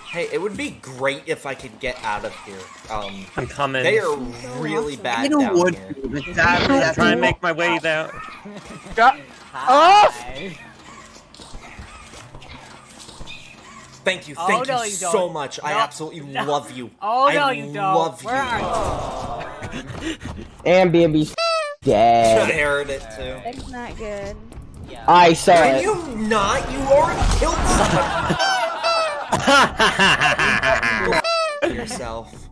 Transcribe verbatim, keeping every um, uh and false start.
Hey, it would be great if I could get out of here. Um, I'm coming. They are really bad You down would here. be, but sadly, I'm that's trying to make my way down. Oh! Thank you, Oh, thank no, you you so don't. much. I No. absolutely No. love you. Oh no, I you don't. love Where you. are you? And B and B's dead. I heard it too. That's not good. I saw Can it. you not? You already killed someone. Yourself.